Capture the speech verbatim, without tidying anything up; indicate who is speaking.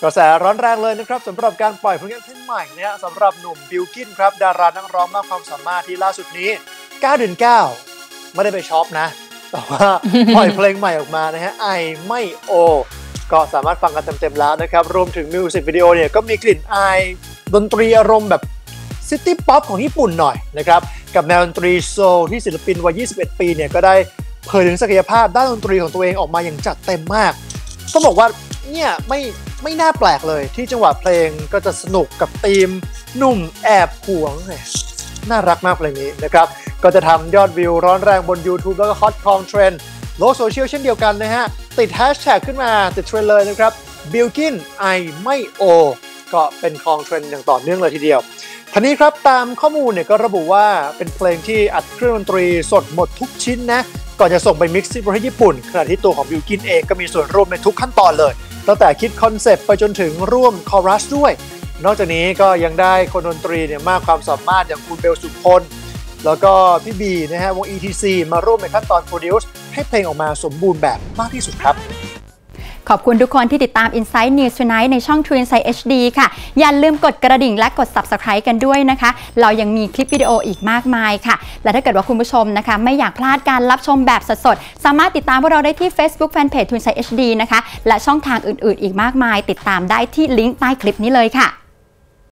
Speaker 1: กระแสร้อนแรงเลยนะครับสำหรับการปล่อยผลงานเพลงใหม่นะฮะสำหรับหนุ่มบิลกินครับดารานักร้องมากความสามารถที่ล่าสุดนี้เก้าเดือนเก้าไม่ได้ไปช็อปนะแต่ว่าปล่อยเพลงใหม่ออกมานะฮะไอไม่โอก็สามารถฟังกันเต็มๆแล้วนะครับรวมถึงมิวสิกวิดีโอเนี่ยก็มีกลิ่นอายดนตรีอารมณ์แบบซิตี้ป๊อปของญี่ปุ่นหน่อยนะครับกับแนวดนตรีโซลที่ศิลปินวัยยี่สิบเอ็ดปีเนี่ยก็ได้เผยถึงศักยภาพด้านดนตรีของตัวเองออกมาอย่างจัดเต็มมากต้องบอกว่าเนี่ยไม่ไม่น่าแปลกเลยที่จังหวะเพลงก็จะสนุกกับธีมหนุ่มแอบหวงน่ารักมากเพลงนี้นะครับก็จะทำยอดวิวร้อนแรงบน YouTube แล้วก็ฮอตครองเทรนด์โลกโซเชียลเช่นเดียวกันนะฮะติดแฮชแท็กขึ้นมาติดเทรนด์เลยนะครับบิลกินไอไม่โอก็เป็นครองเทรนด์อย่างต่อเนื่องเลยทีเดียวทีนี้ครับตามข้อมูลเนี่ยก็ระบุว่าเป็นเพลงที่อัดเครื่องดนตรีสดหมดทุกชิ้นนะก่อนจะส่งไปมิกซ์ที่ประเทศญี่ปุ่นขณะที่ตัวของบิลกินเองก็มีส่วนร่วมในทุกขั้นตอนเลยตั้งแต่คิดคอนเซปต์ไปจนถึงร่วมคอรัสด้วยนอกจากนี้ก็ยังได้คนดนตรีเนี่ยมากความสามารถอย่างคุณเบลสุพลแล้วก็พี่บีนะฮะวง อี ที ซี มาร่วมในขั้นตอนโปรดิวซ์ให้เพลงออกมาสมบูรณ์แบบมากที่สุดครับ
Speaker 2: ขอบคุณทุกคนที่ติดตาม Insight News Tonight ในช่อง True Insight เอช ดี ค่ะอย่าลืมกดกระดิ่งและกด Subscribe กันด้วยนะคะเรายังมีคลิปวิดีโออีกมากมายค่ะและถ้าเกิดว่าคุณผู้ชมนะคะไม่อยากพลาดการรับชมแบบสดๆสามารถติดตามพวกเราได้ที่ Facebook Fanpage True Insight เอช ดี นะคะและช่องทางอื่นๆอีกมากมายติดตามได้ที่ลิงก์ใต้คลิปนี้เลยค่ะ